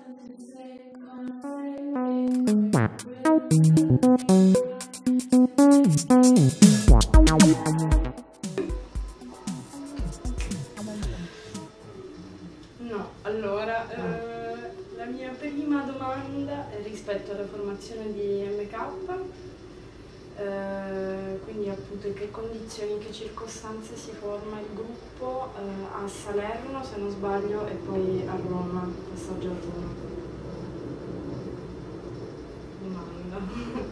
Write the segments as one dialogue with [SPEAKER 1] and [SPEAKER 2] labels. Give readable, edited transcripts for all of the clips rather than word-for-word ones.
[SPEAKER 1] No, allora, la mia prima domanda è rispetto alla formazione di MK, quindi appunto in che condizioni, in che circostanze si forma il gruppo a Salerno, se non sbaglio, e poi a Roma, passaggio a Roma. Domanda.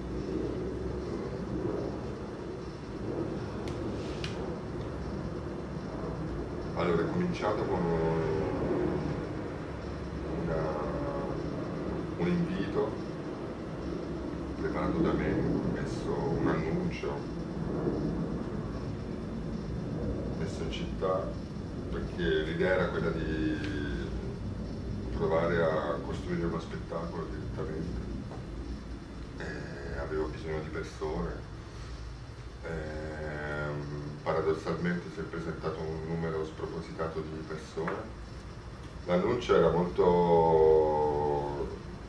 [SPEAKER 2] Allora, è cominciato con un invito preparato da me, ho messo un annuncio, messo in città, perché l'idea era quella di provare a costruire uno spettacolo direttamente. Avevo bisogno di persone. Paradossalmente si è presentato un numero spropositato di persone. L'annuncio era molto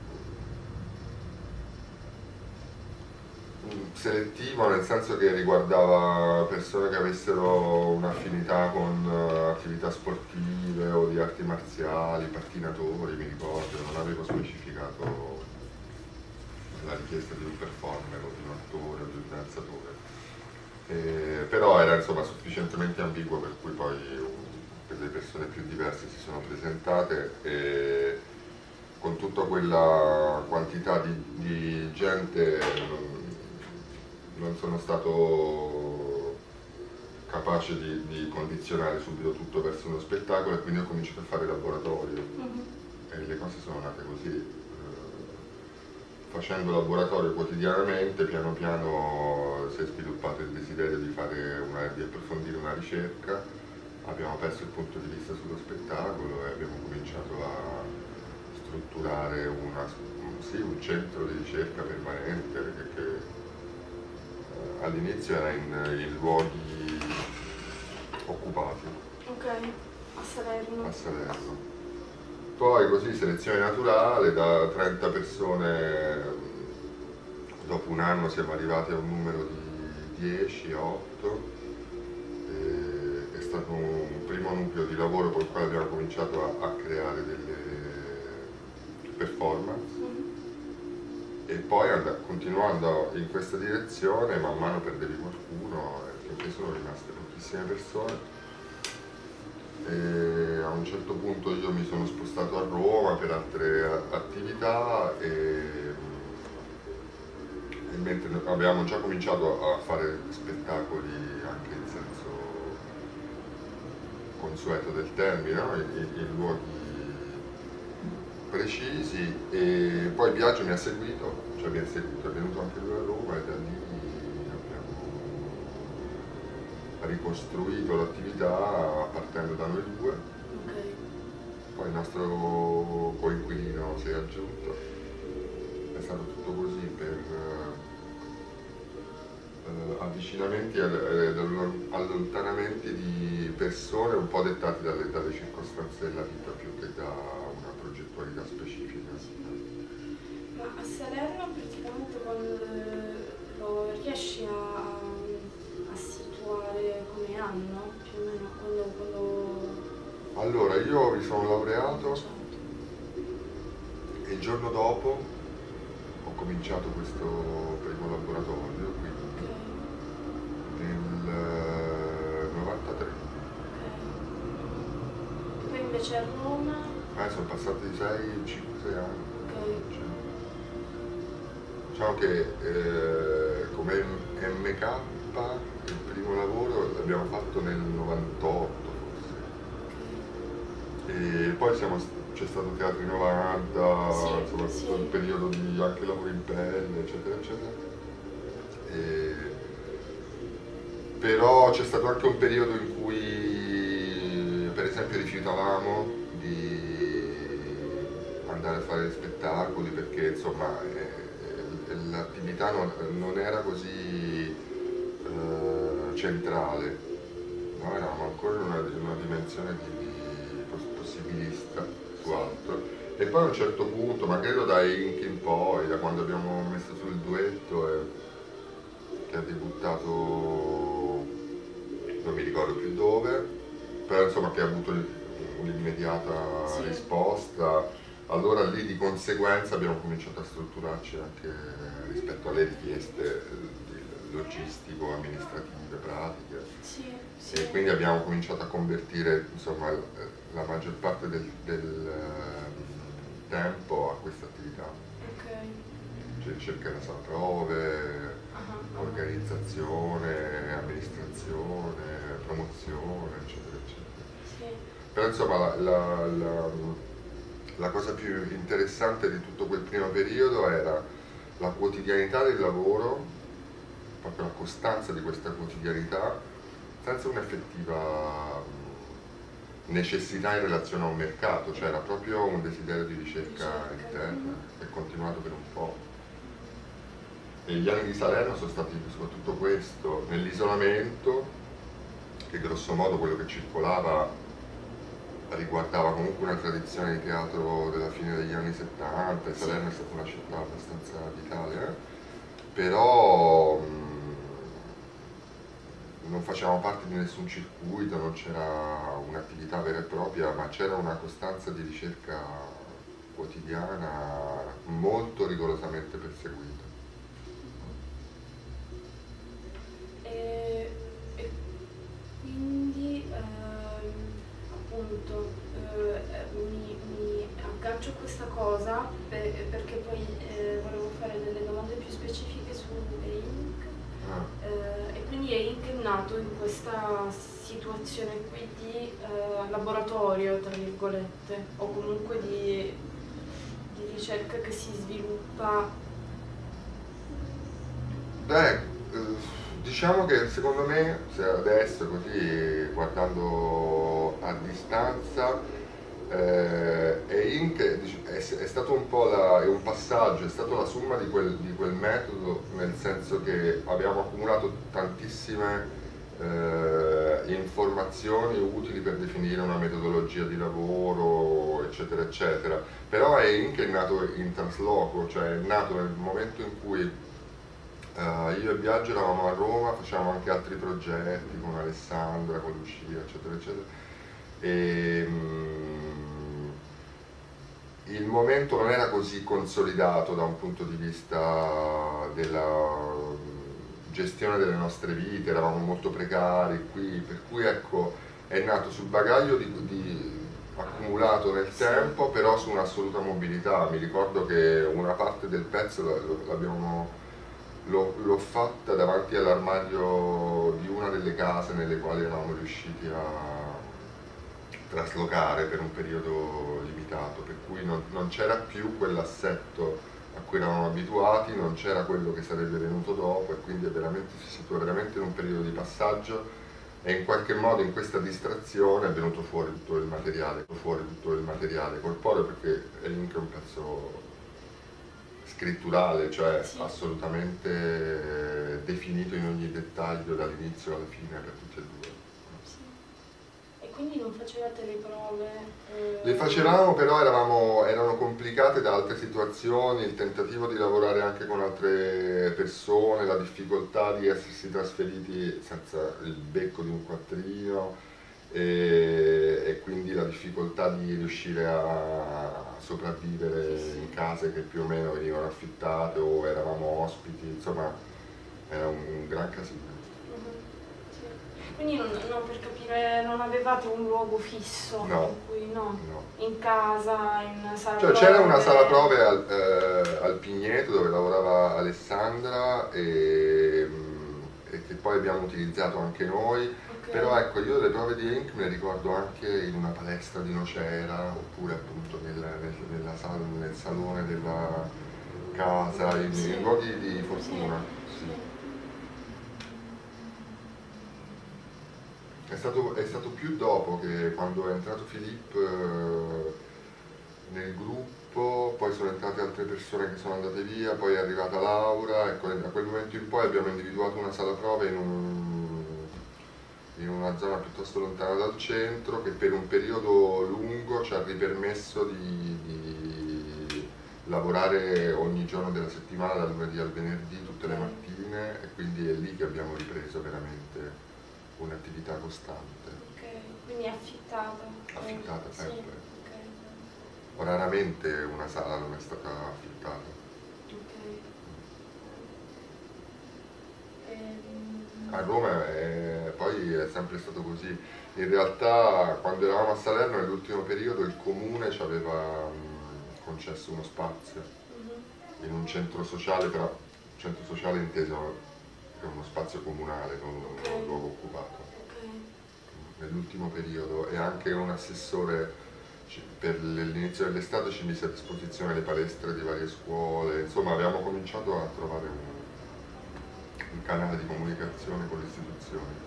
[SPEAKER 2] selettivo, nel senso che riguardava persone che avessero un'affinità con attività sportive o di arti marziali, pattinatori, mi ricordo, non avevo specificato la richiesta di un performer o di un attore o di un danzatore. Però era insomma sufficientemente ambiguo per cui poi delle persone più diverse si sono presentate e con tutta quella quantità di gente non sono stato capace di condizionare subito tutto verso uno spettacolo e quindi ho cominciato a fare laboratorio e le cose sono nate così. Facendo laboratorio quotidianamente, piano piano si è sviluppato il desiderio di approfondire una ricerca, abbiamo perso il punto di vista sullo spettacolo e abbiamo cominciato a strutturare un centro di ricerca permanente che all'inizio era in luoghi occupati.
[SPEAKER 1] Ok, a Salerno.
[SPEAKER 2] A Salerno. Poi così selezione naturale, da 30 persone, dopo un anno siamo arrivati a un numero di 10, 8, è stato un primo nucleo di lavoro con il quale abbiamo cominciato a creare delle performance e poi continuando in questa direzione man mano perdevi qualcuno finché sono rimaste pochissime persone. E a un certo punto io mi sono spostato a Roma per altre attività e mentre abbiamo già cominciato a fare spettacoli anche in senso consueto del termine, no? in luoghi precisi e poi Biagio mi ha seguito, è venuto anche lui a Roma e da lì ricostruito l'attività partendo da noi due, poi il nostro coinquilino si è aggiunto, è stato tutto così per avvicinamenti ed allontanamenti di persone un po' dettati dalle circostanze della vita più che da una progettualità specifica.
[SPEAKER 1] Ma a Salerno praticamente quando lo riesci a situare come anno, più o meno, quando...
[SPEAKER 2] Allora, io mi sono laureato e il giorno dopo ho cominciato questo primo laboratorio, quindi nel 93.
[SPEAKER 1] Poi invece a Roma...
[SPEAKER 2] Sono passati 5-6 anni.
[SPEAKER 1] Okay.
[SPEAKER 2] Diciamo che come MK il primo lavoro l'abbiamo fatto nel 98 forse. E poi c'è stato Teatri 90,
[SPEAKER 1] sì,
[SPEAKER 2] insomma
[SPEAKER 1] sì.
[SPEAKER 2] tutto il periodo di anche lavori in pelle, eccetera, eccetera. Però c'è stato anche un periodo in cui per esempio rifiutavamo di andare a fare spettacoli perché insomma l'attività non era così centrale, no? Eravamo ancora in una dimensione di possibilista su altro e poi a un certo punto, ma credo da Ink in poi, da quando abbiamo messo sul duetto, che ha debuttato, non mi ricordo più dove, però insomma che ha avuto un'immediata risposta, allora lì di conseguenza abbiamo cominciato a strutturarci anche rispetto alle richieste logistico-amministrative, pratiche. E quindi abbiamo cominciato a convertire insomma la maggior parte del tempo a questa attività. Cioè ricerca della sala prove, organizzazione, amministrazione, promozione, eccetera, eccetera. Però insomma la cosa più interessante di tutto quel primo periodo era la quotidianità del lavoro, proprio la costanza di questa quotidianità, senza un'effettiva necessità in relazione a un mercato, cioè era proprio un desiderio di ricerca interna che è continuato per un po'. E gli anni di Salerno sono stati soprattutto questo, nell'isolamento, che grosso modo quello che circolava riguardava comunque una tradizione di teatro della fine degli anni 70, e Salerno è stata una città abbastanza vitale, però non facevamo parte di nessun circuito, non c'era un'attività vera e propria, ma c'era una costanza di ricerca quotidiana molto rigorosamente perseguita.
[SPEAKER 1] E quindi appunto mi aggancio a questa cosa perché poi volevo fare delle domande più specifiche su E-Ink. E quindi E-Ink è nato in questa situazione qui di laboratorio, tra virgolette, o comunque di ricerca che si sviluppa.
[SPEAKER 2] Diciamo che secondo me, se adesso così guardando a distanza, E-Ink è stato un po' un passaggio, è stato la somma di quel metodo, nel senso che abbiamo accumulato tantissime informazioni utili per definire una metodologia di lavoro, eccetera, eccetera. Però E-Ink è nato in trasloco, cioè è nato nel momento in cui io e Biagio eravamo a Roma, facevamo anche altri progetti con Alessandra, con Lucia, eccetera, eccetera. E, il momento non era così consolidato da un punto di vista della gestione delle nostre vite, eravamo molto precari qui, per cui ecco, è nato sul bagaglio accumulato nel tempo, però su un'assoluta mobilità. Mi ricordo che una parte del pezzo l'ho fatta davanti all'armadio di una delle case nelle quali eravamo riusciti a traslocare per un periodo limitato, per cui non c'era più quell'assetto a cui eravamo abituati, non c'era quello che sarebbe venuto dopo, e quindi si situa veramente in un periodo di passaggio, e in qualche modo in questa distrazione è venuto fuori tutto il materiale corporeo, perché E-Ink è un pezzo scritturale, cioè assolutamente definito in ogni dettaglio dall'inizio alla fine per tutti e due.
[SPEAKER 1] E quindi non facevate le prove?
[SPEAKER 2] Le facevamo, però erano complicate da altre situazioni, il tentativo di lavorare anche con altre persone, la difficoltà di essersi trasferiti senza il becco di un quattrino, e quindi la difficoltà di riuscire a sopravvivere in case che più o meno venivano affittate o eravamo ospiti, insomma era un gran casino.
[SPEAKER 1] Quindi per capire, non avevate un luogo fisso?
[SPEAKER 2] No.
[SPEAKER 1] In cui, no. In casa, in sala
[SPEAKER 2] cioè,
[SPEAKER 1] prove?
[SPEAKER 2] c'era una sala prove al Pigneto dove lavorava Alessandra e che poi abbiamo utilizzato anche noi. Però ecco, io le prove di E-Ink me le ricordo anche in una palestra di Nocera, oppure appunto nel salone della casa, in luoghi di fortuna. È stato più dopo, che quando è entrato Filippo nel gruppo, poi sono entrate altre persone che sono andate via, poi è arrivata Laura, ecco, da quel momento in poi abbiamo individuato una sala prove in una zona piuttosto lontana dal centro, che per un periodo lungo ci ha ripermesso di lavorare ogni giorno della settimana, dal lunedì al venerdì, tutte le mattine, e quindi è lì che abbiamo ripreso veramente un'attività costante.
[SPEAKER 1] Ok, quindi affittata?
[SPEAKER 2] Affittata sempre.
[SPEAKER 1] Sì. Okay.
[SPEAKER 2] Raramente una sala non è stata affittata.
[SPEAKER 1] Ok.
[SPEAKER 2] A Roma poi è sempre stato così. In realtà quando eravamo a Salerno nell'ultimo periodo il comune ci aveva concesso uno spazio in un centro sociale, però centro sociale inteso è uno spazio comunale, non un luogo occupato. Nell'ultimo periodo, e anche un assessore per l'inizio dell'estate ci mise a disposizione le palestre di varie scuole, insomma abbiamo cominciato a trovare un canale di comunicazione con le istituzioni.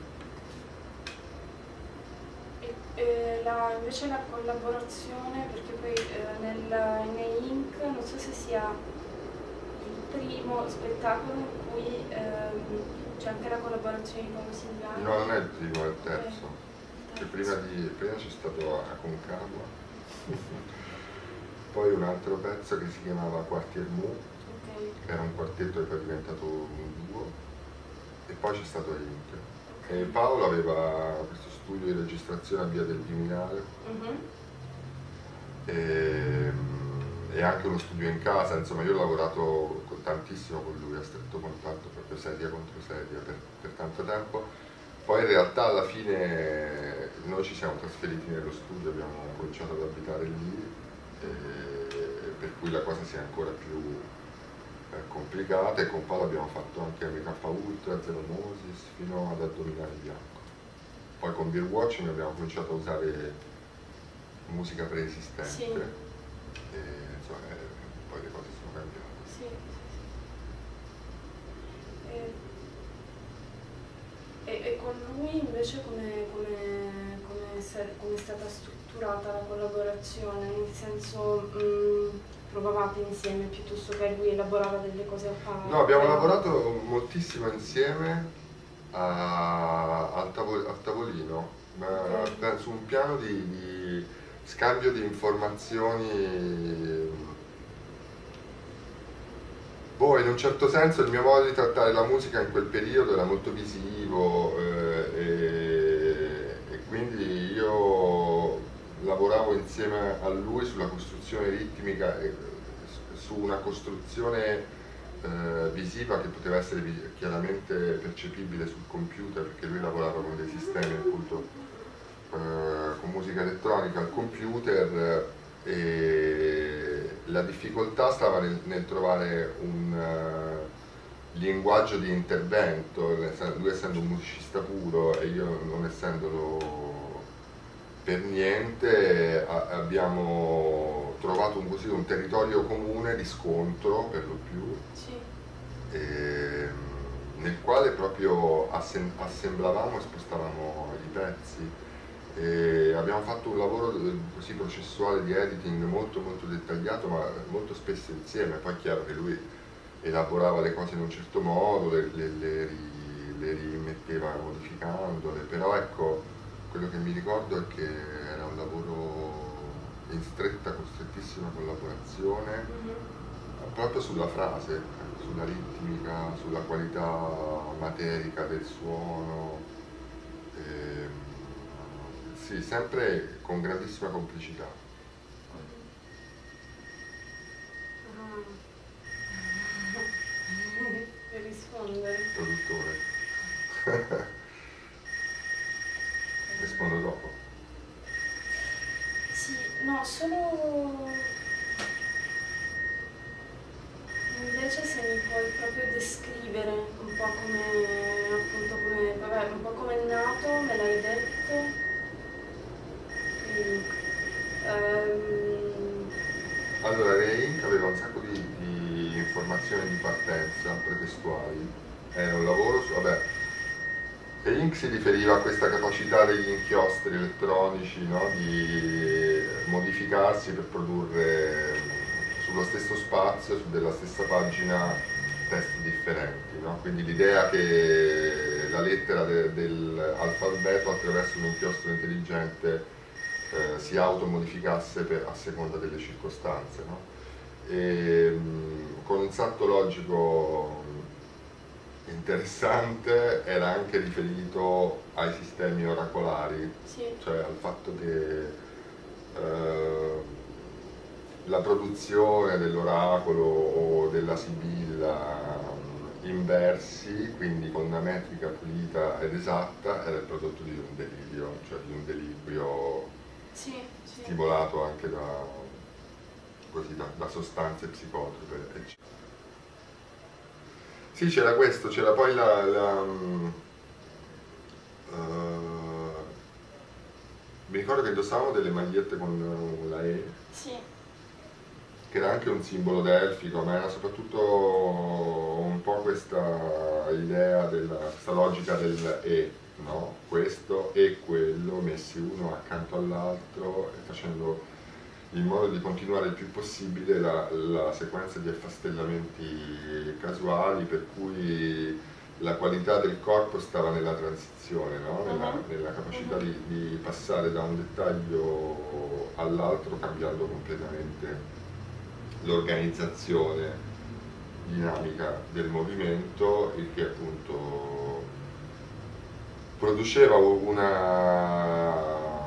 [SPEAKER 1] Invece la collaborazione, perché poi nei Inc. non so se sia il primo spettacolo in cui c'è anche la collaborazione con Silvano.
[SPEAKER 2] No, non è il primo, è il terzo. Prima c'è stato Aconcagua, poi un altro pezzo che si chiamava Quartier Mu, che era un quartetto che poi è diventato un duo, e poi c'è stato Inc. E Paolo aveva questo studio di registrazione a Via del Viminale e anche uno studio in casa, insomma io ho lavorato tantissimo con lui, a stretto contatto, proprio sedia contro sedia per tanto tempo. Poi in realtà alla fine noi ci siamo trasferiti nello studio, abbiamo cominciato ad abitare lì, per cui la cosa si è ancora più complicata, e con Paolo abbiamo fatto anche MK Ultra, Zero Moses, fino ad Addominale Bianco. Poi con Beer Watching abbiamo cominciato a usare musica preesistente, sì. E insomma, poi le cose sono cambiate.
[SPEAKER 1] Sì. E con lui invece come è stata strutturata la collaborazione? Nel senso, provavate insieme piuttosto che lui elaborava delle cose a parte?
[SPEAKER 2] No, abbiamo lavorato moltissimo insieme al tavolino, su un piano di scambio di informazioni. In un certo senso il mio modo di trattare la musica in quel periodo era molto visivo, e quindi io lavoravo insieme a lui sulla costruzione ritmica e su una costruzione visiva che poteva essere chiaramente percepibile sul computer, perché lui lavorava con dei sistemi appunto con musica elettronica al computer, e la difficoltà stava nel trovare un linguaggio di intervento, lui essendo un musicista puro e io non essendolo per niente, abbiamo trovato un territorio comune di scontro per lo più, sì. Nel quale proprio assemblavamo e spostavamo i pezzi. E abbiamo fatto un lavoro così processuale di editing molto dettagliato, ma molto spesso insieme. Poi è chiaro che lui elaborava le cose in un certo modo, le rimetteva modificandole, però ecco, quello che mi ricordo è che era un lavoro in strettissima collaborazione, proprio sulla frase, sulla ritmica, sulla qualità materica del suono. Sì, sempre con grandissima complicità.
[SPEAKER 1] Per rispondere.
[SPEAKER 2] Produttore. Rispondo dopo.
[SPEAKER 1] Sì, no, solo... Invece se mi puoi proprio descrivere un po' un po' come è nato, me l'hai detto.
[SPEAKER 2] Allora, Re-Inc aveva un sacco di informazioni di partenza pretestuali, era un lavoro su, Re-Inc si riferiva a questa capacità degli inchiostri elettronici, no? Di modificarsi per produrre sullo stesso spazio, della stessa pagina, testi differenti, no? Quindi l'idea che la lettera dell'alfabeto attraverso un inchiostro intelligente si automodificasse a seconda delle circostanze, no? con un salto logico interessante. Era anche riferito ai sistemi oracolari,
[SPEAKER 1] Sì.
[SPEAKER 2] cioè al fatto che la produzione dell'oracolo o della sibilla in versi, quindi con una metrica pulita ed esatta, era il prodotto di un delirio, cioè di un delirio
[SPEAKER 1] Sì, sì.
[SPEAKER 2] stimolato anche da sostanze psicotrope, eccetera. Sì, c'era questo, c'era poi mi ricordo che indossavamo delle magliette con la E,
[SPEAKER 1] Sì.
[SPEAKER 2] che era anche un simbolo delfico, ma era soprattutto un po' questa idea questa logica del E, no? Questo e quello messi uno accanto all'altro e facendo in modo di continuare il più possibile la sequenza di affastellamenti casuali, per cui la qualità del corpo stava nella transizione, no? Nella capacità di passare da un dettaglio all'altro, cambiando completamente l'organizzazione dinamica del movimento, il che appunto produceva una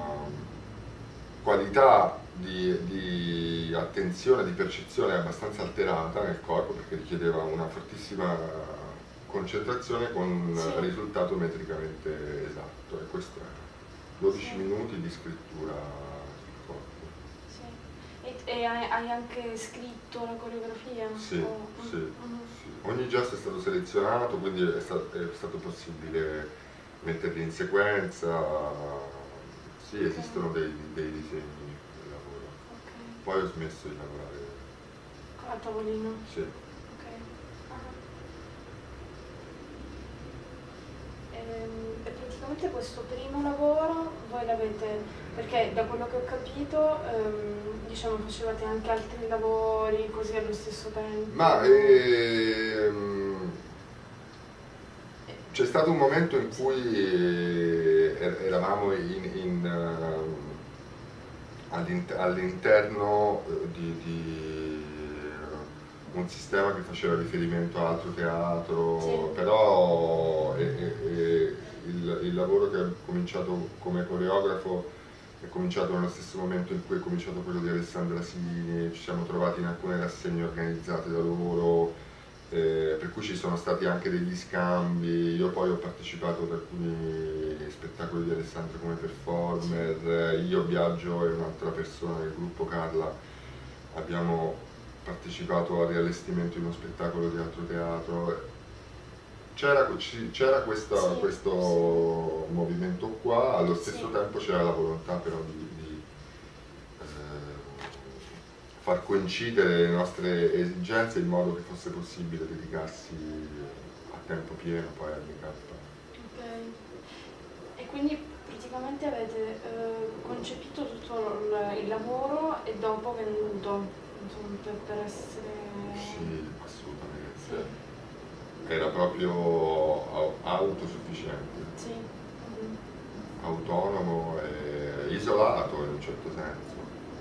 [SPEAKER 2] qualità di attenzione, di percezione abbastanza alterata nel corpo, perché richiedeva una fortissima concentrazione con risultato metricamente esatto, e questo è 12 minuti di scrittura sul corpo.
[SPEAKER 1] Sì. E hai anche scritto la coreografia?
[SPEAKER 2] Sì, sì. Ogni gesto è stato selezionato, quindi è stato possibile metterli in sequenza. Sì, esistono dei disegni del lavoro. Poi ho smesso di lavorare
[SPEAKER 1] a tavolino?
[SPEAKER 2] Sì.
[SPEAKER 1] E praticamente questo primo lavoro voi l'avete, perché da quello che ho capito diciamo facevate anche altri lavori così allo stesso tempo?
[SPEAKER 2] Ma c'è stato un momento in cui eravamo all'interno di un sistema che faceva riferimento a altro teatro,
[SPEAKER 1] sì.
[SPEAKER 2] Però il lavoro che ho cominciato come coreografo è cominciato nello stesso momento in cui è cominciato quello di Alessandra Sini. Ci siamo trovati in alcune rassegne organizzate da loro, per cui ci sono stati anche degli scambi. Io poi ho partecipato ad alcuni spettacoli di Alessandra come performer. Io, Biagio e un'altra persona del gruppo, Carla, abbiamo partecipato al riallestimento di uno spettacolo di altro teatro. C'era questo movimento qua, allo stesso tempo c'era la volontà però di far coincidere le nostre esigenze in modo che fosse possibile dedicarsi a tempo pieno poi al make-up.
[SPEAKER 1] Ok. E quindi praticamente avete concepito tutto il lavoro e dopo venduto, insomma, per essere...
[SPEAKER 2] Sì, assolutamente. Sì. Era proprio autosufficiente,
[SPEAKER 1] sì.
[SPEAKER 2] Autonomo e isolato in un certo senso.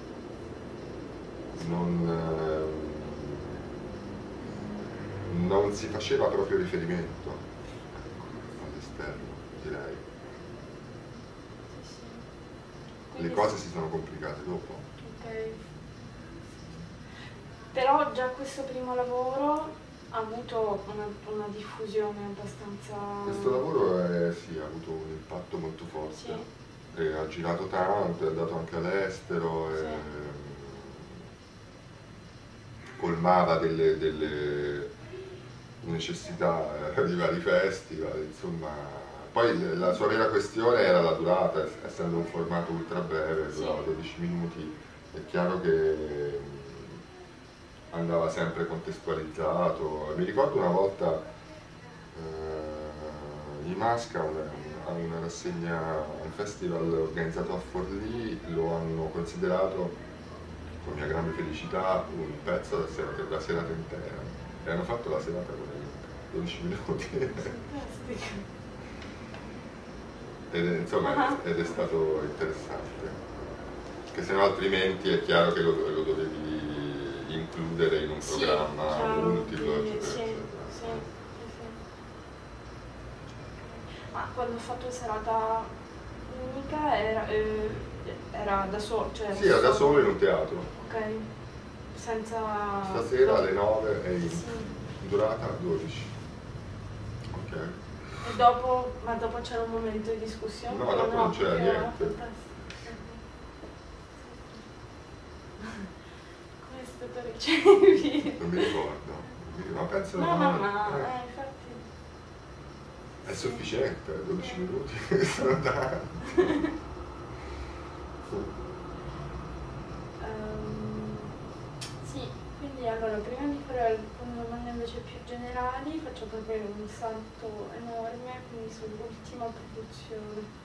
[SPEAKER 2] Non si faceva proprio riferimento all'esterno, direi.
[SPEAKER 1] Sì, sì.
[SPEAKER 2] Le cose si sono complicate dopo.
[SPEAKER 1] Ok. Però già questo primo lavoro ha avuto una diffusione abbastanza...
[SPEAKER 2] Questo lavoro sì, ha avuto un impatto molto forte. Sì. E ha girato tanto, è andato anche all'estero. Sì. Colmava delle necessità di vari festival, insomma. Poi la sua vera questione era la durata, essendo un formato ultra breve, durava 12 minuti. È chiaro che andava sempre contestualizzato. Mi ricordo una volta i Masca a una rassegna, un festival organizzato a Forlì, lo hanno considerato, con mia grande felicità, un pezzo da serata intera, e hanno fatto la serata con 12 minuti.
[SPEAKER 1] Fantastico.
[SPEAKER 2] Ed è stato interessante, che se no altrimenti è chiaro che lo dovevi includere un programma multiplo, eccetera,
[SPEAKER 1] sì,
[SPEAKER 2] eccetera.
[SPEAKER 1] sì. Ma quando ho fatto serata unica era da solo? Cioè
[SPEAKER 2] Sì, era da solo in un teatro.
[SPEAKER 1] Ok, senza...
[SPEAKER 2] Stasera alle 9 e in
[SPEAKER 1] Sì.
[SPEAKER 2] durata 12. Ok.
[SPEAKER 1] E dopo, ma dopo c'era un momento di discussione?
[SPEAKER 2] No, dopo non c'era
[SPEAKER 1] perché era
[SPEAKER 2] niente.
[SPEAKER 1] fantastico. Come è stato ricevuto?
[SPEAKER 2] Non mi ricordo, ma penso
[SPEAKER 1] No,
[SPEAKER 2] no,
[SPEAKER 1] infatti...
[SPEAKER 2] è sufficiente, 12 minuti sono tanti.
[SPEAKER 1] Sì, quindi allora prima di fare alcune domande invece più generali faccio proprio un salto enorme, quindi sull'ultima produzione,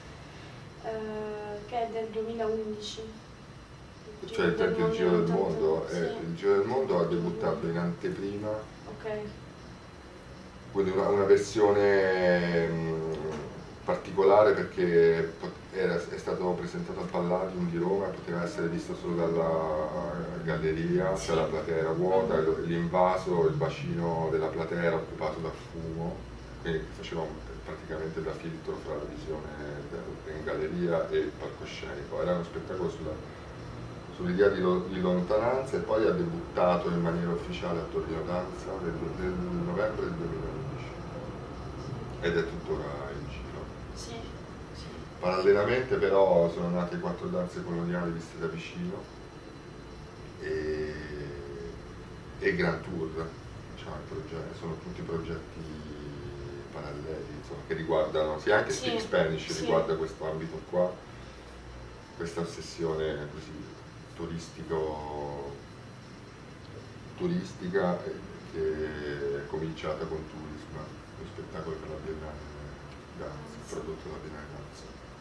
[SPEAKER 1] che è del 2011.
[SPEAKER 2] Cioè il Giro del Mondo,
[SPEAKER 1] sì.
[SPEAKER 2] il Giro del Mondo ha debuttato in anteprima,
[SPEAKER 1] Ok,
[SPEAKER 2] quindi una versione particolare perché è stato presentato al Palladium di Roma e poteva essere visto solo dalla galleria,
[SPEAKER 1] sì.
[SPEAKER 2] cioè la platea era vuota, l'invaso, il bacino della platea era occupato da fumo, quindi faceva praticamente da filtro fra la visione in galleria e il palcoscenico. Era uno spettacolo sull'idea di lontananza e poi ha debuttato in maniera ufficiale a Torino Danza nel novembre del 2011 ed è tuttora in giro.
[SPEAKER 1] sì, sì.
[SPEAKER 2] Parallelamente però sono nate 4 danze coloniali viste da vicino e Grand Tour, diciamo, sono tutti progetti paralleli, insomma, che riguardano, sia anche Speak Spanish riguarda questo ambito qua, questa ossessione così turistica che è cominciata con Turisma, lo spettacolo per la Biennale Danza, prodotto dalla Biennale Danza.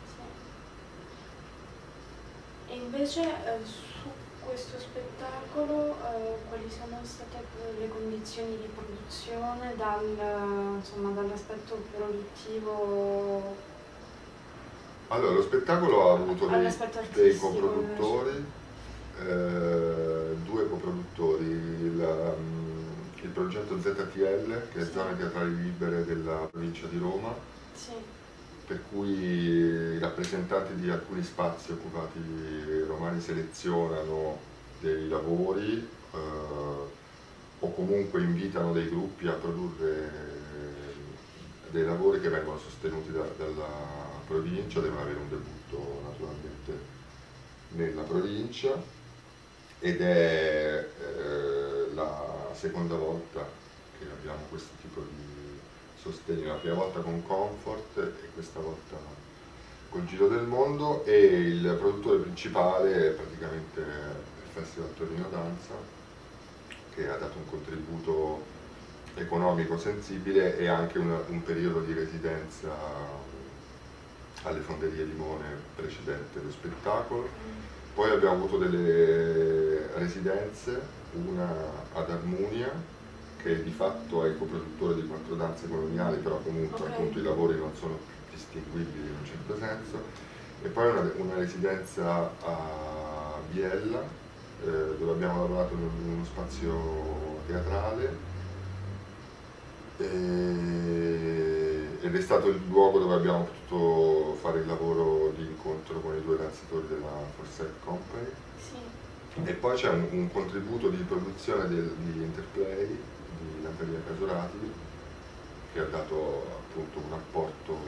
[SPEAKER 1] Sì. E invece su questo spettacolo quali sono state le condizioni di produzione dall'aspetto produttivo?
[SPEAKER 2] Allora, lo spettacolo ha avuto dei coproduttori, 2 coproduttori, il progetto ZTL, che è Zone Teatrali Libere della provincia di Roma,
[SPEAKER 1] sì.
[SPEAKER 2] per cui i rappresentanti di alcuni spazi occupati romani selezionano dei lavori o comunque invitano dei gruppi a produrre dei lavori che vengono sostenuti dalla provincia, devono avere un debutto naturalmente nella provincia ed è la seconda volta che abbiamo questo tipo di sostegno, la prima volta con Comfort e questa volta col Giro del Mondo, e il produttore principale è praticamente il Festival Torino Danza, che ha dato un contributo economico sensibile e anche un periodo di residenza alle Fonderie Limone precedente lo spettacolo. Poi abbiamo avuto delle residenze, una ad Armunia, che di fatto è il coproduttore di 4 danze coloniali, però comunque appunto i lavori non sono distinguibili in un certo senso, e poi una residenza a Biella, dove abbiamo lavorato in uno spazio teatrale, ed è stato il luogo dove abbiamo potuto fare il lavoro di incontro con i 2 danzatori della Forsyth Company.
[SPEAKER 1] Sì.
[SPEAKER 2] E poi c'è un contributo di produzione di Interplay di Natalia Casorati, che ha dato appunto un apporto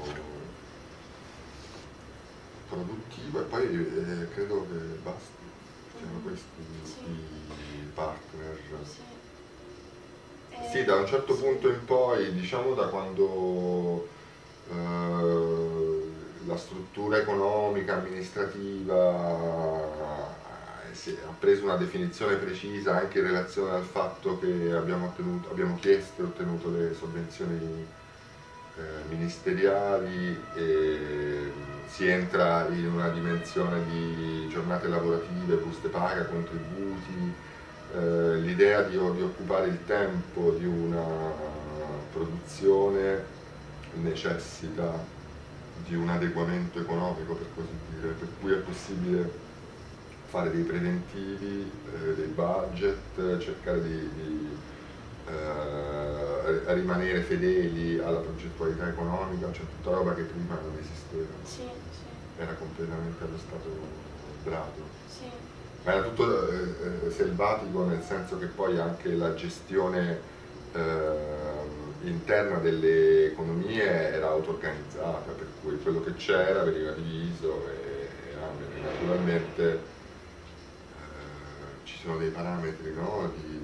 [SPEAKER 2] produttivo, e poi credo che basti, siano questi i partner. Sì, da un certo punto in poi, diciamo da quando la struttura economica, amministrativa ha preso una definizione precisa anche in relazione al fatto che abbiamo chiesto e ottenuto le sovvenzioni ministeriali, e si entra in una dimensione di giornate lavorative, buste paga, contributi. L'idea di occupare il tempo di una produzione necessita di un adeguamento economico, per così dire, per cui è possibile fare dei preventivi, dei budget, cercare di rimanere fedeli alla progettualità economica, cioè tutta roba che prima non esisteva.
[SPEAKER 1] Sì, sì.
[SPEAKER 2] Era completamente allo stato brado.
[SPEAKER 1] Sì.
[SPEAKER 2] Ma era tutto selvatico, nel senso che poi anche la gestione interna delle economie era auto-organizzata, per cui quello che c'era veniva diviso e naturalmente ci sono dei parametri, no, di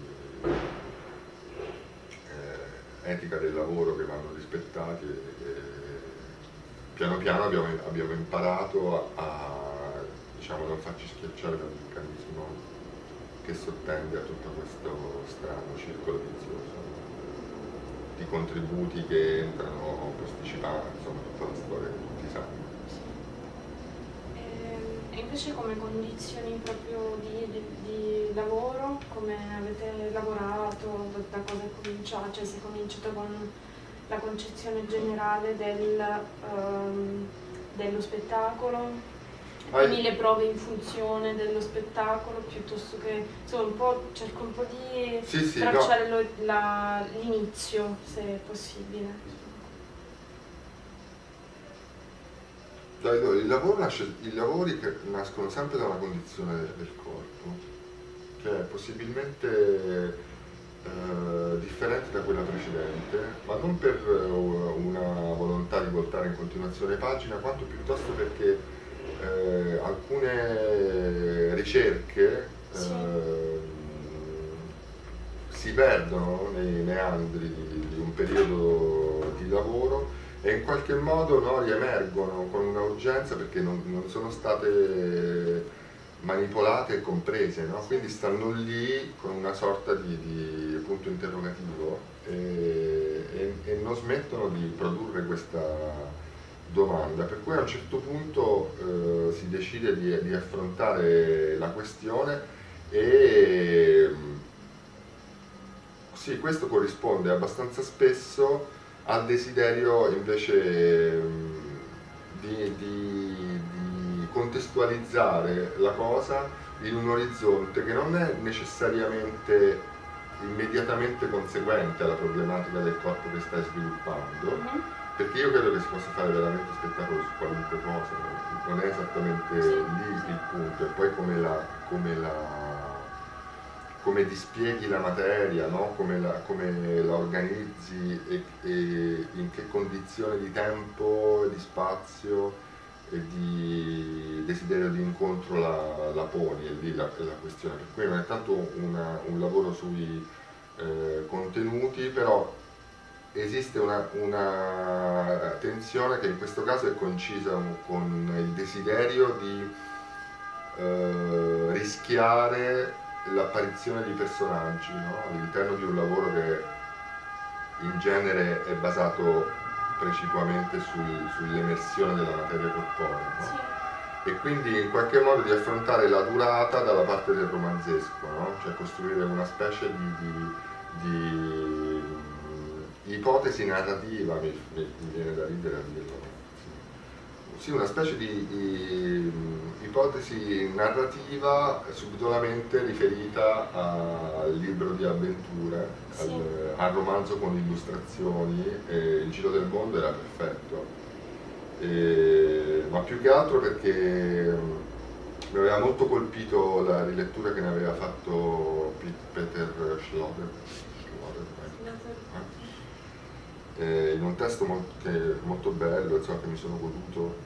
[SPEAKER 2] etica del lavoro che vanno rispettati e piano piano abbiamo imparato a diciamo, non farci schiacciare dal meccanismo che sottende a tutto questo strano circolo vizioso di contributi che entrano posticipati, insomma tutta la storia che tutti sanno.
[SPEAKER 1] E invece come condizioni proprio di lavoro, come avete lavorato, da cosa è cominciato? Cioè si è cominciato con la concezione generale dello spettacolo, quindi le prove in funzione dello spettacolo, piuttosto che insomma cerco un po' di tracciare no. L'inizio, se è possibile.
[SPEAKER 2] I lavori che nascono sempre da una condizione del corpo, che è possibilmente differente da quella precedente, ma non per una volontà di voltare in continuazione pagina, quanto piuttosto perché alcune ricerche si perdono nei meandri di un periodo di lavoro e in qualche modo no, riemergono con una urgenza perché non sono state manipolate e comprese, no? Quindi stanno lì con una sorta di punto interrogativo e non smettono di produrre questa domanda, per cui a un certo punto si decide di affrontare la questione e sì, questo corrisponde abbastanza spesso al desiderio invece di contestualizzare la cosa in un orizzonte che non è necessariamente immediatamente conseguente alla problematica del corpo che stai sviluppando, perché io credo che si possa fare veramente spettacolo su qualunque cosa, non è esattamente lì il punto, e poi come dispieghi la materia, no? come la organizzi e in che condizione di tempo, di spazio e di desiderio di incontro la poni, è lì la questione, per cui non è tanto un lavoro sui contenuti, però esiste una tensione che in questo caso è concisa con il desiderio di rischiare l'apparizione di personaggi, no? All'interno di un lavoro che in genere è basato precipuamente sull'emersione della materia corporea, no? Sì. E quindi in qualche modo di affrontare la durata dalla parte del romanzesco, no? Cioè costruire una specie di ipotesi narrativa, mi viene da ridere a dirlo. Sì, una specie di ipotesi narrativa subdolamente riferita al libro di avventure, sì, al romanzo con illustrazioni, e Il giro del mondo era perfetto. Ma più che altro perché mi aveva molto colpito la rilettura che ne aveva fatto Peter Schloder, in un testo molto bello, insomma, che mi sono goduto,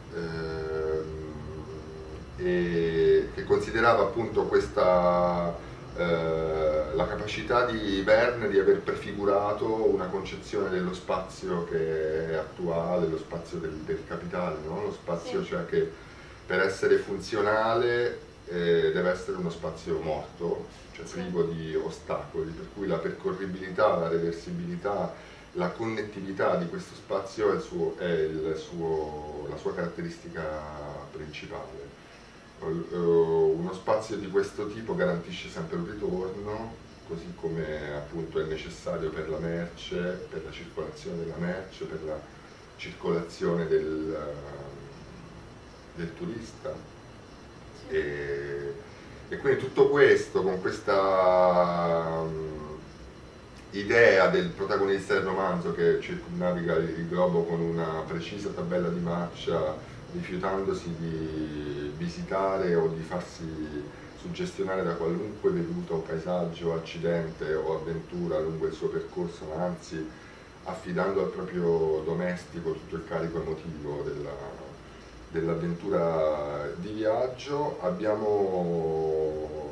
[SPEAKER 2] e che considerava appunto questa la capacità di Verne di aver prefigurato una concezione dello spazio che è attuale, lo spazio del capitale, no? Lo spazio, sì, cioè che per essere funzionale deve essere uno spazio morto, cioè privo di ostacoli, per cui la percorribilità, la reversibilità, la connettività di questo spazio è la sua caratteristica principale. Uno spazio di questo tipo garantisce sempre un ritorno, così come appunto è necessario per la merce, per la circolazione della merce, per la circolazione del turista. Sì. E quindi tutto questo, con questa idea del protagonista del romanzo che circumnaviga il globo con una precisa tabella di marcia, rifiutandosi di visitare o di farsi suggestionare da qualunque veduta o paesaggio, accidente o avventura lungo il suo percorso, ma anzi affidando al proprio domestico tutto il carico emotivo dell'avventura di viaggio, abbiamo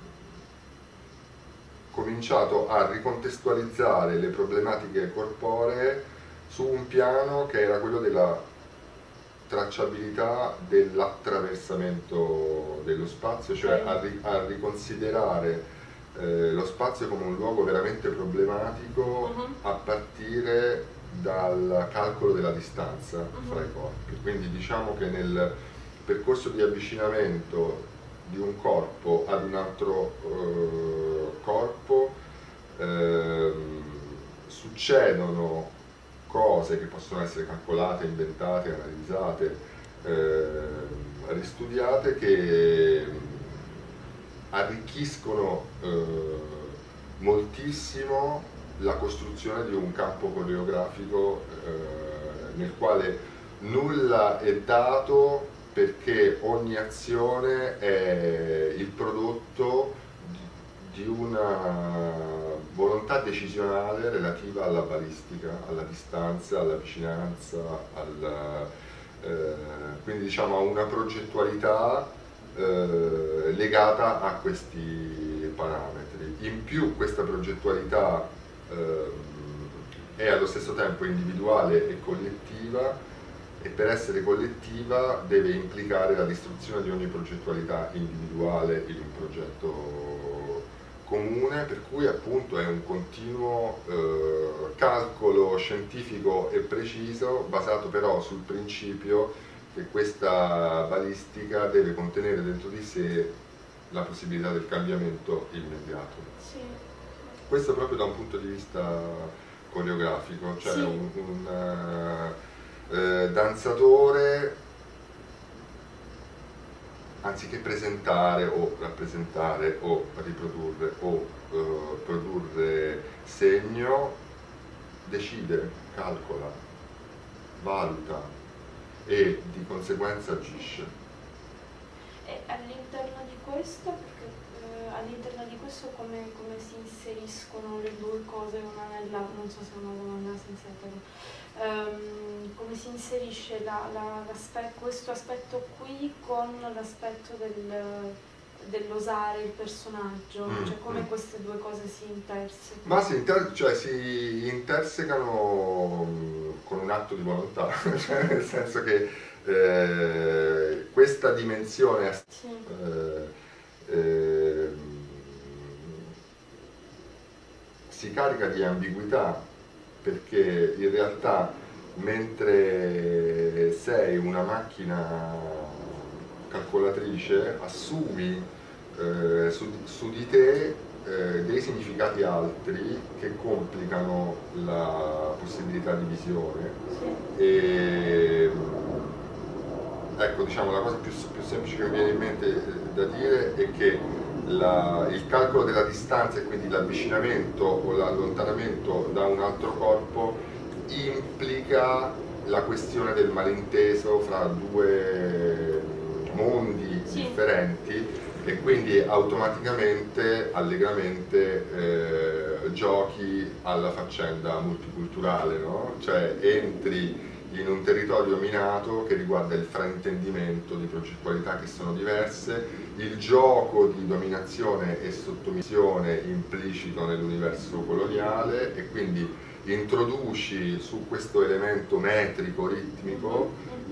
[SPEAKER 2] cominciato a ricontestualizzare le problematiche corporee su un piano che era quello della tracciabilità dell'attraversamento dello spazio, cioè a riconsiderare lo spazio come un luogo veramente problematico a partire dal calcolo della distanza fra i corpi. Quindi diciamo che nel percorso di avvicinamento di un corpo ad un altro corpo succedono cose che possono essere calcolate, inventate, analizzate, ristudiate, che arricchiscono moltissimo la costruzione di un campo coreografico nel quale nulla è dato, perché ogni azione è il prodotto di una volontà decisionale relativa alla balistica, alla distanza, alla vicinanza, quindi diciamo a una progettualità legata a questi parametri. In più questa progettualità è allo stesso tempo individuale e collettiva, e per essere collettiva deve implicare la distruzione di ogni progettualità individuale in un progetto comune, per cui appunto è un continuo calcolo scientifico e preciso, basato però sul principio che questa balistica deve contenere dentro di sé la possibilità del cambiamento immediato.
[SPEAKER 1] Sì.
[SPEAKER 2] Questo proprio da un punto di vista coreografico, cioè
[SPEAKER 1] sì.
[SPEAKER 2] un danzatore, anziché presentare o rappresentare o riprodurre o produrre segno, decide, calcola, valuta e di conseguenza agisce.
[SPEAKER 1] E all'interno di questo, perché all'interno di questo come si inseriscono le due cose una nell'altra, non so se è una domanda sensata, come si inserisce questo aspetto qui con l'aspetto dell'osare il personaggio, cioè come queste due cose si intersecano?
[SPEAKER 2] Ma si intersecano con un atto di volontà, cioè nel senso che questa dimensione
[SPEAKER 1] sì.
[SPEAKER 2] Si carica di ambiguità, perché in realtà mentre sei una macchina calcolatrice assumi su di te dei significati altri che complicano la possibilità di visione.
[SPEAKER 1] Sì.
[SPEAKER 2] E, ecco, diciamo, la cosa più semplice che mi viene in mente da dire è che il calcolo della distanza, e quindi l'avvicinamento o l'allontanamento da un altro corpo, implica la questione del malinteso fra due mondi
[SPEAKER 1] sì.
[SPEAKER 2] differenti, e quindi automaticamente, allegramente giochi alla faccenda multiculturale, no? Cioè entri in un territorio minato che riguarda il fraintendimento di progettualità che sono diverse, il gioco di dominazione e sottomissione implicito nell'universo coloniale, e quindi introduci su questo elemento metrico, ritmico,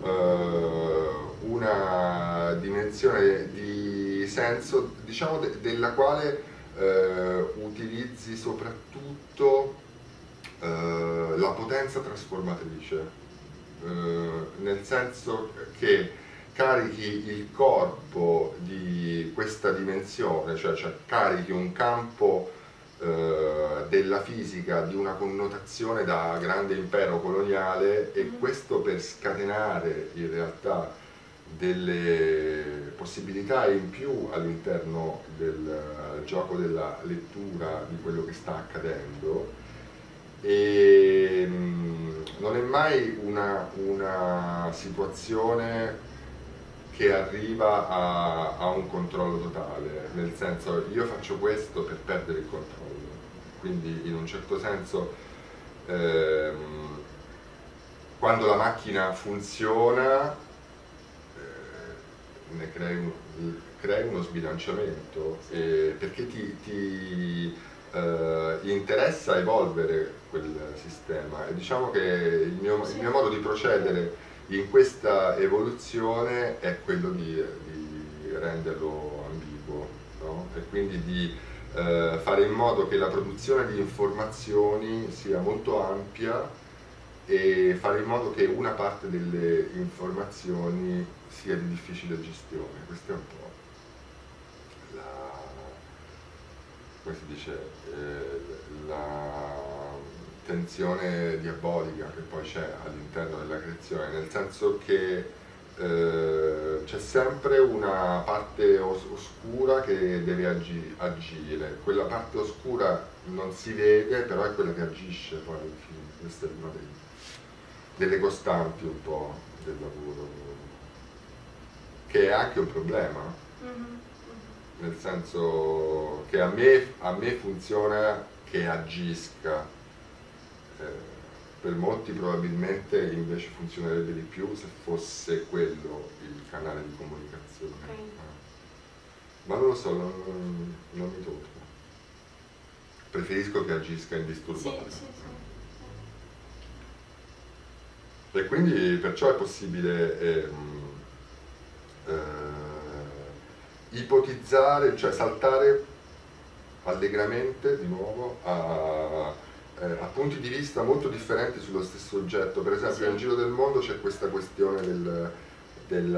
[SPEAKER 2] una dimensione di senso, diciamo, della quale utilizzi soprattutto la potenza trasformatrice. Nel senso che carichi il corpo di questa dimensione, cioè carichi un campo della fisica di una connotazione da grande impero coloniale, e questo per scatenare in realtà delle possibilità in più all'interno del gioco della lettura di quello che sta accadendo, e non è mai una situazione che arriva a un controllo totale, nel senso io faccio questo per perdere il controllo, quindi in un certo senso quando la macchina funziona ne crei uno sbilanciamento, perché ti interessa evolvere quel sistema, e diciamo che il mio modo di procedere in questa evoluzione è quello di renderlo ambiguo, no? E quindi di fare in modo che la produzione di informazioni sia molto ampia e fare in modo che una parte delle informazioni sia di difficile gestione. Questa è un po' come si dice, la tensione diabolica che poi c'è all'interno della creazione, nel senso che c'è sempre una parte oscura che deve agire, quella parte oscura non si vede, però è quella che agisce poi alla fine. Questa è una delle costanti un po' del lavoro, che è anche un problema, nel senso che a me funziona che agisca, per molti probabilmente invece funzionerebbe di più se fosse quello il canale di comunicazione.
[SPEAKER 1] Okay.
[SPEAKER 2] Ma non lo so, non mi tocca. Preferisco che agisca indisturbato.
[SPEAKER 1] Sì.
[SPEAKER 2] E quindi perciò è possibile ipotizzare, cioè saltare allegramente di nuovo a punti di vista molto differenti sullo stesso oggetto. Per esempio nel giro del mondo c'è questa questione del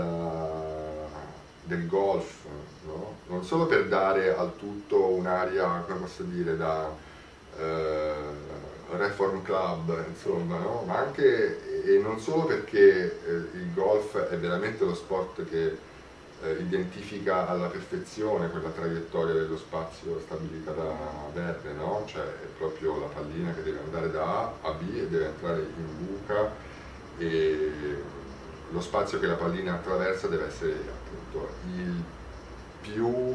[SPEAKER 2] golf, no? Non solo per dare al tutto un'aria, come posso dire, da Reform Club, insomma, no? Ma anche, e non solo perché il golf è veramente lo sport che identifica alla perfezione quella traiettoria dello spazio stabilita da Verne, no? Cioè è proprio la pallina che deve andare da A a B e deve entrare in buca, e lo spazio che la pallina attraversa deve essere appunto il più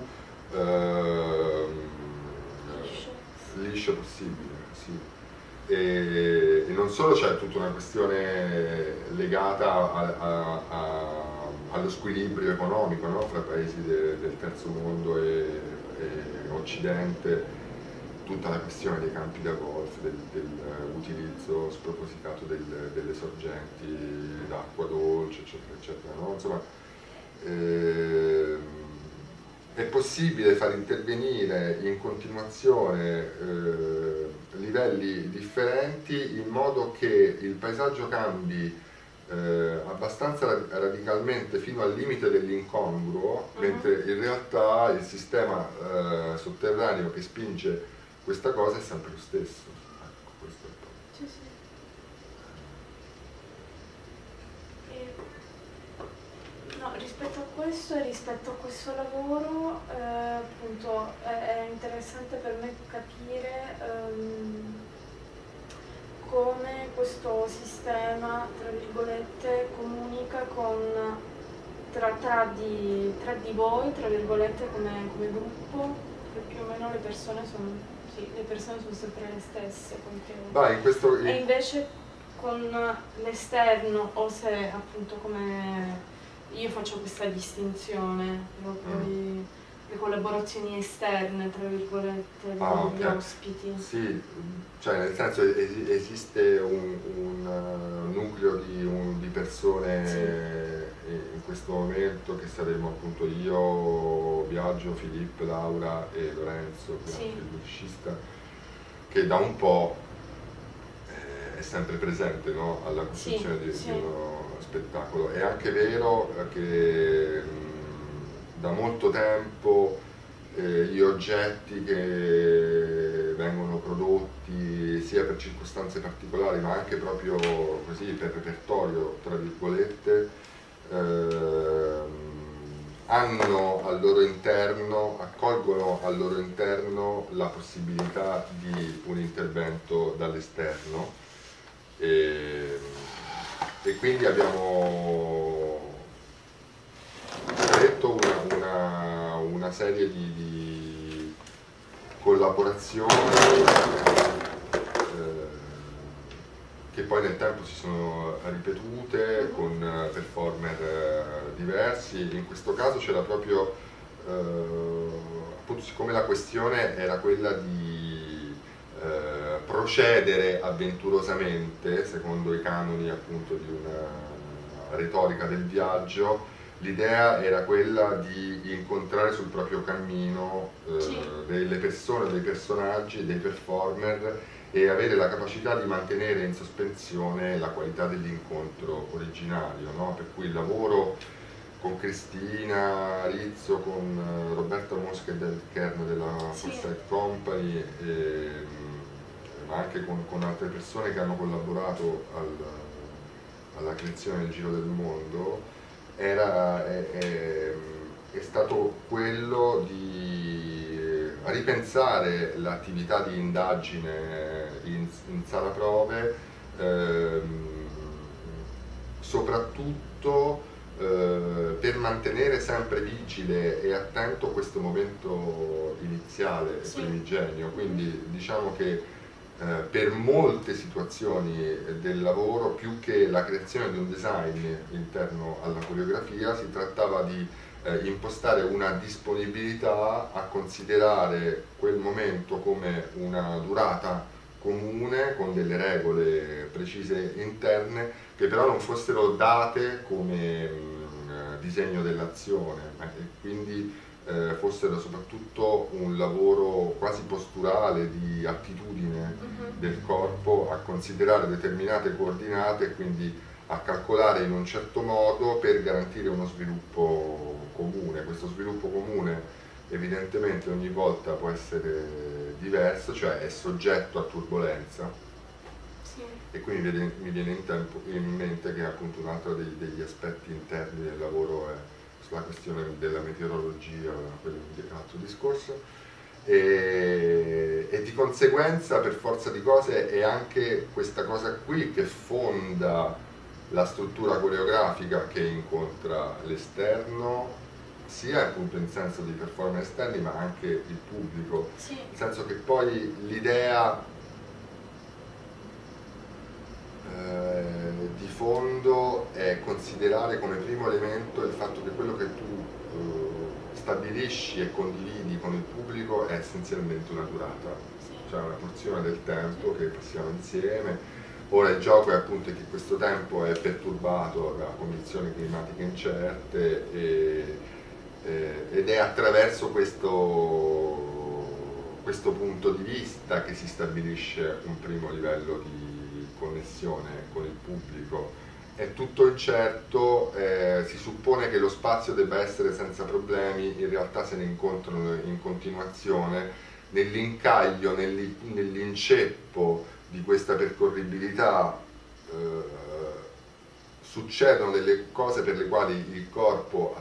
[SPEAKER 2] liscio possibile, sì. E non solo c'è tutta una questione legata allo squilibrio economico, no? Fra paesi del terzo mondo e Occidente, tutta la questione dei campi da golf, dell'utilizzo spropositato delle sorgenti d'acqua dolce, eccetera, eccetera, no? Insomma, è possibile far intervenire in continuazione livelli differenti in modo che il paesaggio cambi abbastanza radicalmente fino al limite dell'incongruo, mentre in realtà il sistema sotterraneo che spinge questa cosa è sempre lo stesso. Ecco, questo è il punto.
[SPEAKER 1] Sì. No, rispetto a questo e rispetto a questo lavoro, appunto, è interessante per me capire come questo sistema, tra virgolette, comunica con, tra di voi, tra virgolette, come gruppo, perché più o meno le persone sono sempre le stesse. E invece con l'esterno, o se appunto come io faccio questa distinzione, proprio le collaborazioni esterne, tra virgolette, degli ospiti.
[SPEAKER 2] Sì, cioè nel senso esiste un nucleo di persone, sì, in questo momento, che saremo appunto io, Biagio, Filippo, Laura e Lorenzo, sì, il musicista, che da un po' è sempre presente, no? Alla costruzione, sì, di uno spettacolo. È anche vero che da molto tempo gli oggetti che vengono prodotti sia per circostanze particolari ma anche proprio così per repertorio, tra virgolette, hanno al loro interno, accolgono al loro interno la possibilità di un intervento dall'esterno, e quindi abbiamo detto una serie di collaborazioni che poi nel tempo si sono ripetute con performer diversi. In questo caso c'era proprio, appunto, siccome la questione era quella di procedere avventurosamente secondo i canoni appunto di una retorica del viaggio, l'idea era quella di incontrare sul proprio cammino delle persone, dei personaggi, dei performer, e avere la capacità di mantenere in sospensione la qualità dell'incontro originario, no? Per cui il lavoro con Cristina Rizzo, con Roberta Mosca e David Kern della Foresight Company, ma anche con altre persone che hanno collaborato alla creazione del Giro del Mondo, è stato quello di ripensare l'attività di indagine in sala prove, soprattutto per mantenere sempre vigile e attento questo momento iniziale, primigenio. Quindi diciamo che per molte situazioni del lavoro, più che la creazione di un design interno alla coreografia, si trattava di impostare una disponibilità a considerare quel momento come una durata comune, con delle regole precise interne, che però non fossero date come disegno dell'azione, e quindi fossero soprattutto un lavoro quasi posturale di attitudine del corpo a considerare determinate coordinate e quindi a calcolare in un certo modo per garantire uno sviluppo comune. Questo sviluppo comune evidentemente ogni volta può essere diverso, cioè è soggetto a turbolenza, e quindi mi viene in mente che appunto un altro degli aspetti interni del lavoro è sulla questione della meteorologia, quell'altro discorso, e di conseguenza, per forza di cose, è anche questa cosa qui che fonda la struttura coreografica che incontra l'esterno, sia appunto in senso di performer esterni ma anche il pubblico, nel senso che poi l'idea di fondo è considerare come primo elemento il fatto che quello che tu stabilisci e condividi con il pubblico è essenzialmente una durata, cioè una porzione del tempo che passiamo insieme. Ora il gioco è appunto che questo tempo è perturbato da condizioni climatiche incerte, ed è attraverso questo punto di vista che si stabilisce un primo livello di connessione con il pubblico. È tutto incerto, si suppone che lo spazio debba essere senza problemi, in realtà se ne incontrano in continuazione. Nell'incaglio, nell'inceppo di questa percorribilità succedono delle cose per le quali il corpo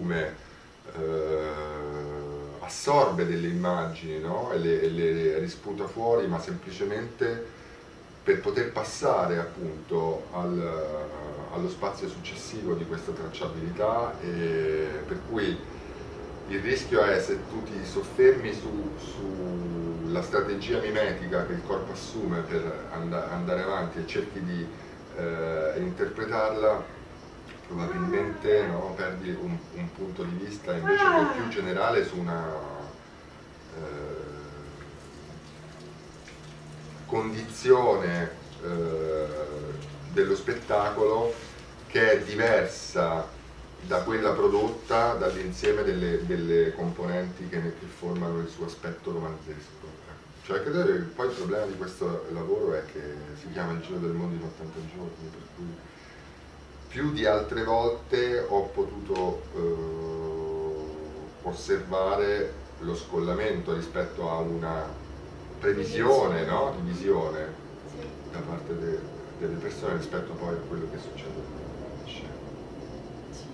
[SPEAKER 2] assorbe delle immagini, no? e le risputa fuori, ma semplicemente per poter passare appunto allo spazio successivo di questa tracciabilità, per cui il rischio è, se tu ti soffermi sulla strategia mimetica che il corpo assume per andare avanti e cerchi di interpretarla, probabilmente perdi un punto di vista invece che più generale su una condizione dello spettacolo che è diversa da quella prodotta dall'insieme delle componenti che formano il suo aspetto romanzesco. Cioè, credo che poi il problema di questo lavoro è che si chiama il Giro del Mondo in 80 giorni, per cui più di altre volte ho potuto osservare lo scollamento rispetto a una previsione, no? Di visione da parte delle persone rispetto poi a quello che succede in scena.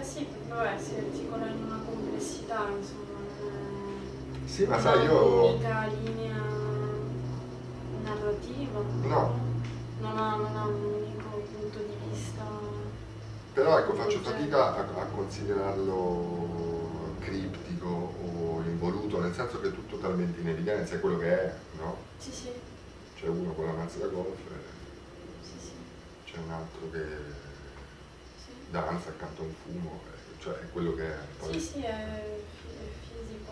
[SPEAKER 1] sì, vabbè, si articola in una complessità, insomma,
[SPEAKER 2] sì, ma
[SPEAKER 1] non
[SPEAKER 2] sai,
[SPEAKER 1] ha
[SPEAKER 2] io...
[SPEAKER 1] un'unica linea narrativa,
[SPEAKER 2] No.
[SPEAKER 1] Non ha un unico punto di vista.
[SPEAKER 2] Però ecco, faccio fatica a considerarlo criptico o involuto, nel senso che è tutto talmente in evidenza, è quello che è, no?
[SPEAKER 1] Sì, sì.
[SPEAKER 2] C'è uno con la mazza da golf e
[SPEAKER 1] Sì, sì.
[SPEAKER 2] c'è un altro che
[SPEAKER 1] Sì.
[SPEAKER 2] danza accanto a un fumo, cioè è quello che è. Poi...
[SPEAKER 1] Sì, sì, è fisico,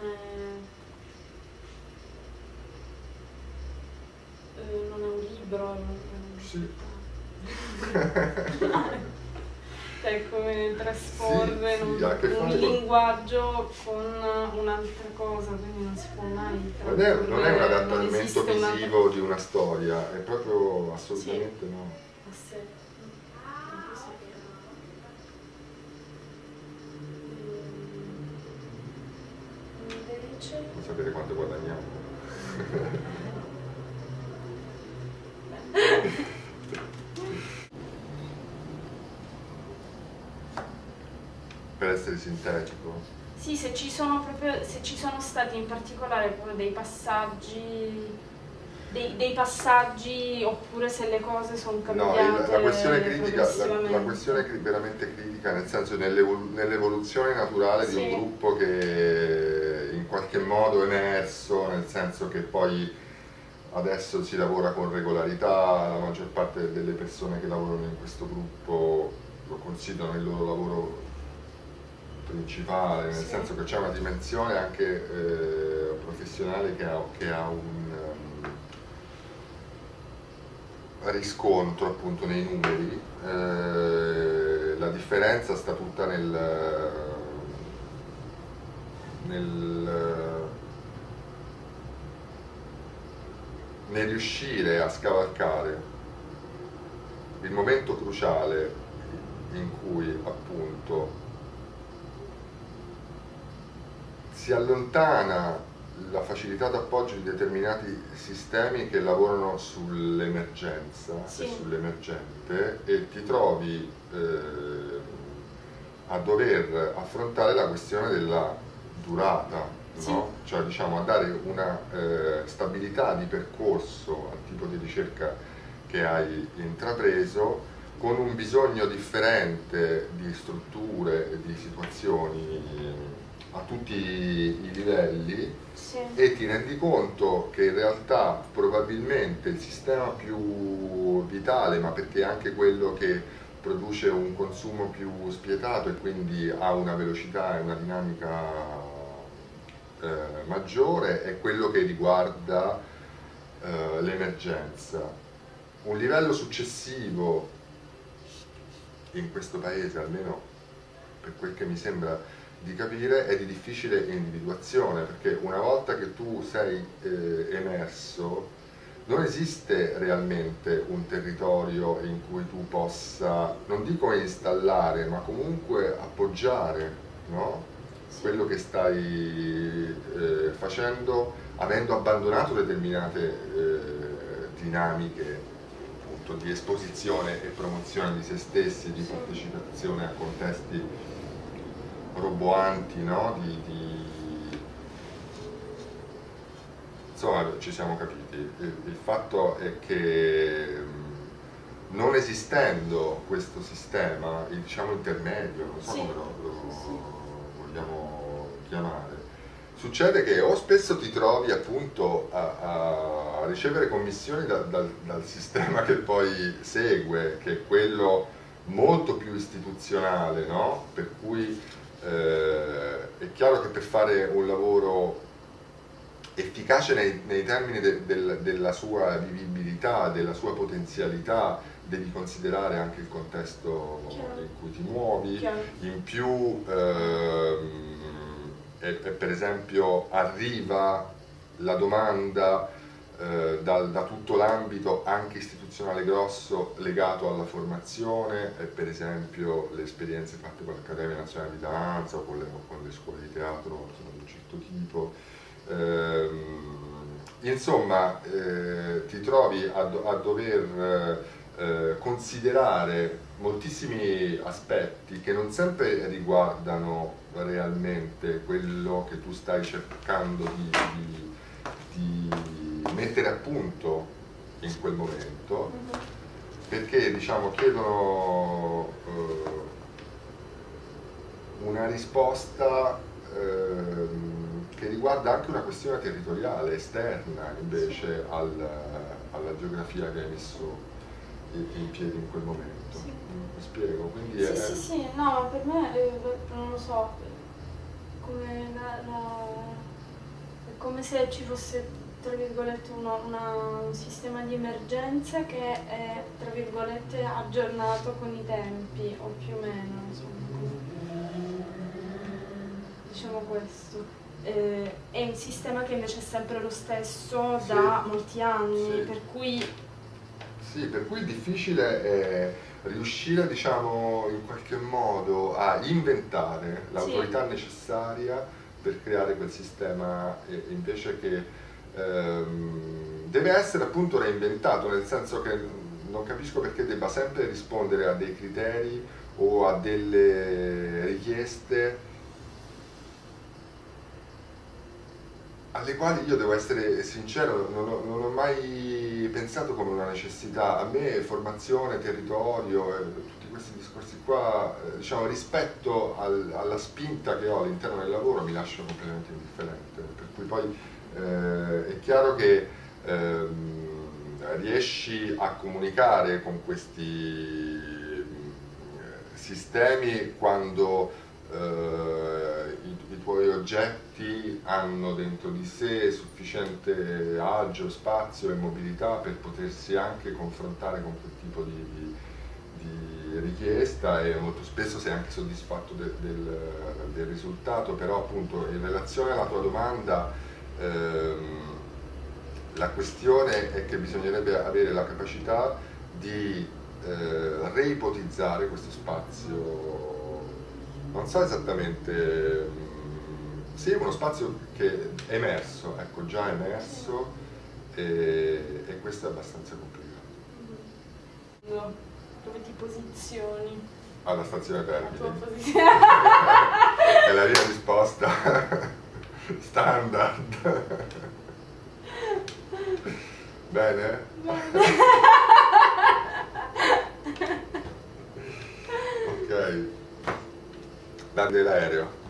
[SPEAKER 1] non è un libro, è
[SPEAKER 2] sì.
[SPEAKER 1] Cioè come trasporre
[SPEAKER 2] sì,
[SPEAKER 1] un linguaggio con un'altra cosa, quindi non si può mai
[SPEAKER 2] non è un adattamento visivo di una storia, è proprio assolutamente sì. No.
[SPEAKER 1] A sé.
[SPEAKER 2] Vuoi sapere quanto guadagniamo? Per essere sintetico.
[SPEAKER 1] Sì, se ci sono stati in particolare proprio dei passaggi oppure se le cose sono cambiate.
[SPEAKER 2] No, la questione critica, la questione veramente critica, nel senso nell'evoluzione naturale
[SPEAKER 1] sì.
[SPEAKER 2] di un gruppo che in qualche modo è emerso, nel senso che poi adesso si lavora con regolarità, la maggior parte delle persone che lavorano in questo gruppo lo considerano il loro lavoro principale, nel
[SPEAKER 1] sì.
[SPEAKER 2] senso che c'è una dimensione anche professionale che ha un riscontro appunto nei numeri. La differenza sta tutta nel riuscire a scavalcare il momento cruciale in cui appunto si allontana la facilità d'appoggio di determinati sistemi che lavorano sull'emergenza
[SPEAKER 1] sì.
[SPEAKER 2] e sull'emergente e ti trovi a dover affrontare la questione della durata,
[SPEAKER 1] sì.
[SPEAKER 2] no? Cioè diciamo a dare una stabilità di percorso al tipo di ricerca che hai intrapreso con un bisogno differente di strutture e di situazioni a tutti i livelli
[SPEAKER 1] sì.
[SPEAKER 2] E ti rendi conto che in realtà probabilmente il sistema più vitale, ma perché è anche quello che produce un consumo più spietato e quindi ha una velocità e una dinamica maggiore, è quello che riguarda l'emergenza. Un livello successivo in questo paese, almeno per quel che mi sembra di capire, è di difficile individuazione, perché una volta che tu sei emerso non esiste realmente un territorio in cui tu possa, non dico installare, ma comunque appoggiare, no? Quello che stai facendo, avendo abbandonato determinate dinamiche appunto di esposizione e promozione di se stessi, di partecipazione a contesti roboanti, no? Insomma, ci siamo capiti. Il fatto è che non esistendo questo sistema, diciamo intermedio, non so come lo vogliamo chiamare, succede che o spesso ti trovi appunto a ricevere commissioni dal sistema che poi segue, che è quello molto più istituzionale, no? Per cui è chiaro che per fare un lavoro efficace nei termini della sua vivibilità, della sua potenzialità, devi considerare anche il contesto in cui ti muovi. In più per esempio arriva la domanda da tutto l'ambito anche istituzionale grosso legato alla formazione, per esempio le esperienze fatte con l'Accademia Nazionale di Danza o con le scuole di teatro di un certo tipo. Insomma, ti trovi a dover considerare moltissimi aspetti che non sempre riguardano realmente quello che tu stai cercando di mettere a punto in quel momento, perché diciamo chiedono una risposta che riguarda anche una questione territoriale, esterna invece alla geografia che hai messo in piedi in quel momento.
[SPEAKER 1] Sì.
[SPEAKER 2] Mi spiego? Quindi
[SPEAKER 1] Sì, no, per me, non lo so, come è come se ci fosse, tra virgolette, un sistema di emergenza che è, tra virgolette, aggiornato con i tempi, o più o meno, insomma, diciamo questo. È un sistema che invece è sempre lo stesso da molti anni, per cui...
[SPEAKER 2] Sì, per cui il difficile è riuscire, diciamo, in qualche modo a inventare l'autorità necessaria per creare quel sistema, invece che deve essere appunto reinventato, nel senso che non capisco perché debba sempre rispondere a dei criteri o a delle richieste alle quali io devo essere sincero, non ho mai pensato come una necessità. A me formazione, territorio, tutti questi discorsi qua, diciamo, rispetto alla spinta che ho all'interno del lavoro mi lasciano completamente indifferente. Per cui poi è chiaro che riesci a comunicare con questi sistemi quando i tuoi oggetti hanno dentro di sé sufficiente agio, spazio e mobilità per potersi anche confrontare con quel tipo di richiesta, e molto spesso sei anche soddisfatto del risultato. Però appunto in relazione alla tua domanda la questione è che bisognerebbe avere la capacità di reipotizzare questo spazio. Non so esattamente, sì, uno spazio che è emerso, ecco, già emerso, e questo è abbastanza complicato.
[SPEAKER 1] No, dove ti posizioni?
[SPEAKER 2] Alla stazione Termini.
[SPEAKER 1] La tua posizione.
[SPEAKER 2] È la mia risposta standard. Bene? Ok. Dall'aereo.